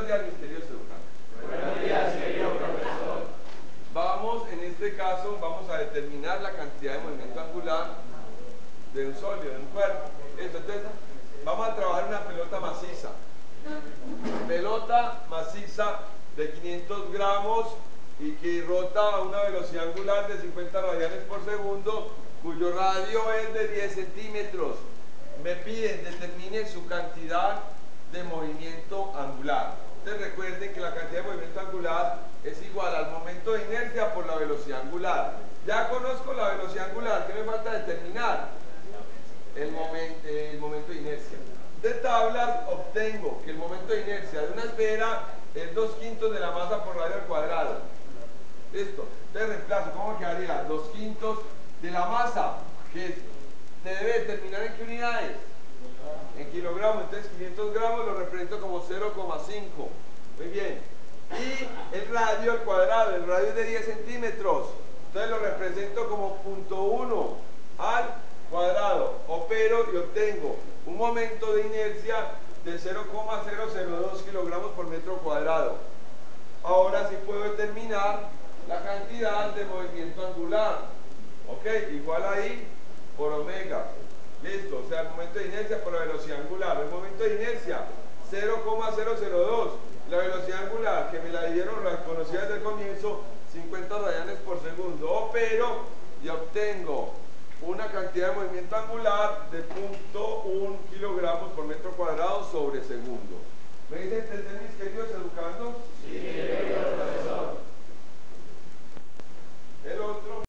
Buenos días, mis queridos educantes. Buenos días, querido profesor. Vamos, en este caso, vamos a determinar la cantidad de movimiento angular de un sólido, de un cuerpo. Listo, entonces, vamos a trabajar una pelota maciza. Pelota maciza de 500 gramos y que rota a una velocidad angular de 50 radianes por segundo, cuyo radio es de 10 centímetros. Me piden determine su cantidad de movimiento angular. Entonces recuerden que la cantidad de movimiento angular es igual al momento de inercia por la velocidad angular. Ya conozco la velocidad angular, ¿qué me falta determinar? El momento de inercia. De tablas obtengo que el momento de inercia de una esfera es 2/5 de la masa por radio al cuadrado. Listo. Entonces reemplazo, ¿cómo quedaría? 2/5 de la masa, que se debe determinar en qué unidades. En kilogramos. Entonces 500 gramos lo represento como 0,5. Muy bien. Y el radio al cuadrado, el radio es de 10 centímetros. Entonces lo represento como 0,1 al cuadrado. Opero y obtengo un momento de inercia de 0,002 kilogramos por metro cuadrado. Ahora sí puedo determinar la cantidad de movimiento angular. Ok, igual ahí por omega. Listo, o sea, el momento de inercia por la velocidad angular. El momento de inercia, 0,002. La velocidad angular, que me la dieron, la conocía desde el comienzo, 50 radianes por segundo. Opero y obtengo una cantidad de movimiento angular de 0,1 kilogramos por metro cuadrado sobre segundo. ¿Me dicen entender, mis queridos educandos? Sí, querido profesor. El otro.